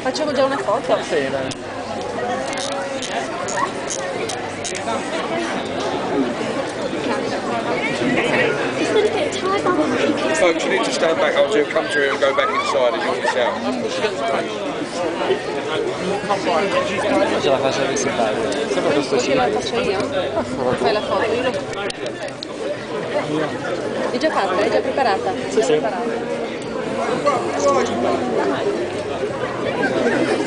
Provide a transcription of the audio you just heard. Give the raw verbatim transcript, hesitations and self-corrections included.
Facciamo già una foto? Sì, dai. Folks, you need to stand back. I'll do come through and go back inside and you'll miss out. Ce la faccio visitare. Sempre questo Ce la faccio io? Fai la foto, io lo... È già fatta, è già preparata? Sì, sì. Preparata.